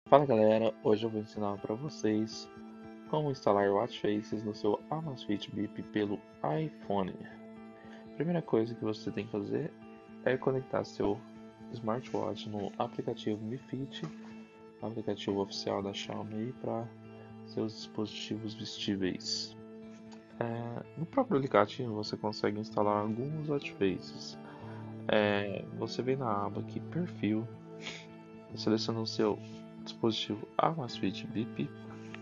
Fala galera, hoje eu vou ensinar para vocês como instalar Watch Faces no seu Amazfit Bip pelo iPhone. Primeira coisa que você tem que fazer é conectar seu smartwatch no aplicativo Mi Fit, aplicativo oficial da Xiaomi para seus dispositivos vestíveis. No próprio aplicativo você consegue instalar alguns Watch Faces. Você vem na aba aqui Perfil, seleciona o seu dispositivo Amazfit Bip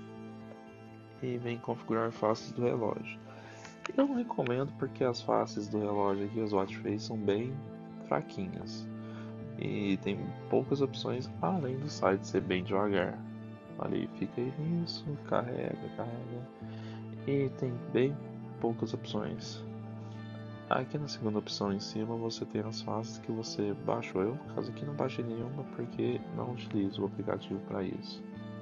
e vem configurar faces do relógio. Eu não recomendo porque as faces do relógio aqui, os watch face, são bem fraquinhas e tem poucas opções além do site ser bem devagar. Ali fica isso, carrega e tem bem poucas opções. Aqui na segunda opção em cima você tem as faces que você baixou. Eu, no caso aqui, não baixei nenhuma porque não utilizo o aplicativo para isso.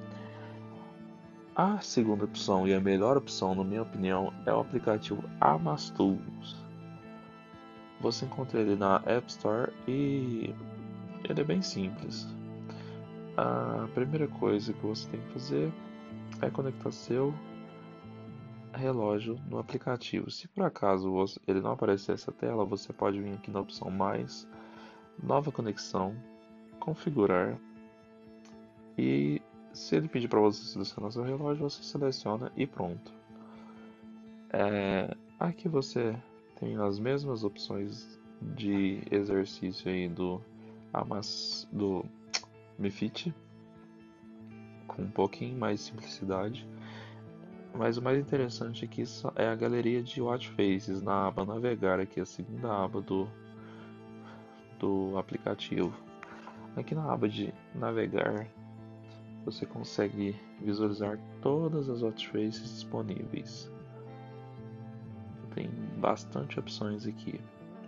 A segunda opção e a melhor opção, na minha opinião, é o aplicativo Amastools. Você encontra ele na App Store e ele é bem simples. A primeira coisa que você tem que fazer é conectar seu relógio no aplicativo. Se por acaso ele não aparecer essa tela, você pode vir aqui na opção Mais, Nova conexão, Configurar e se ele pedir para você selecionar seu relógio, você seleciona e pronto. Aqui você tem as mesmas opções de exercício aí do Mi Fit, com um pouquinho mais de simplicidade. Mas o mais interessante aqui é a galeria de Watch Faces na aba Navegar, aqui a segunda aba do aplicativo. Aqui na aba de Navegar você consegue visualizar todas as Watch Faces disponíveis. Tem bastante opções aqui.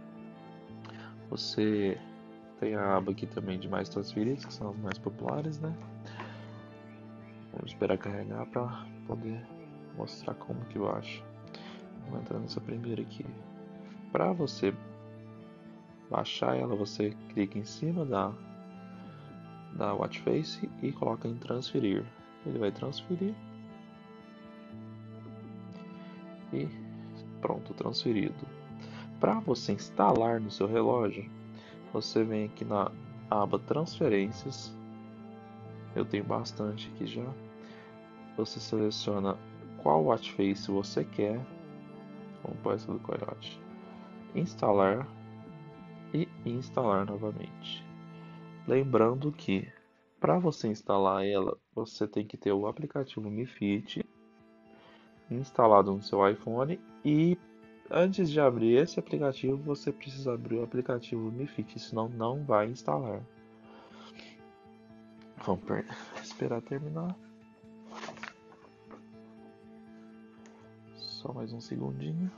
Você tem a aba aqui também de mais transferidos, que são as mais populares, né? Vamos esperar carregar para poder mostrar como que baixa. Vamos entrar nessa primeira aqui. Para você baixar ela, você clica em cima da Watch Face e coloca em transferir. Ele vai transferir e pronto, transferido. Para você instalar no seu relógio, você vem aqui na aba Transferências. Eu tenho bastante aqui já. Você seleciona qual watch face você quer. Vamos pôr essa do coiote. Instalar e instalar novamente. Lembrando que para você instalar ela, você tem que ter o aplicativo Mi Fit instalado no seu iPhone e antes de abrir esse aplicativo, você precisa abrir o aplicativo Mi Fit, senão não vai instalar. Vamos esperar terminar. Só mais um segundinho.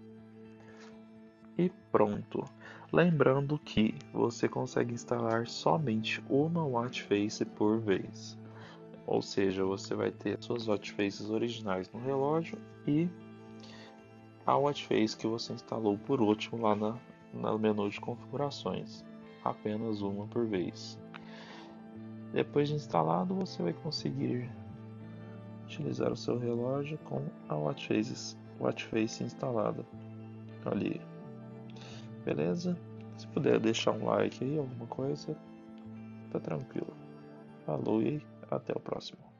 E pronto. Lembrando que você consegue instalar somente uma watch face por vez. Ou seja, você vai ter suas watch faces originais no relógio e a watch face que você instalou por último lá no menu de configurações. Apenas uma por vez. Depois de instalado, você vai conseguir utilizar o seu relógio com a watch face instalada ali. Beleza? Se puder deixar um like aí, alguma coisa, tá tranquilo. Falou e até o próximo.